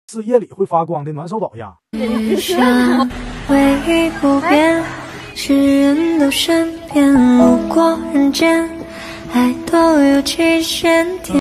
是夜里会发光的暖手宝呀。 人生唯一不变，是人都身边，路过人间，爱都有期限。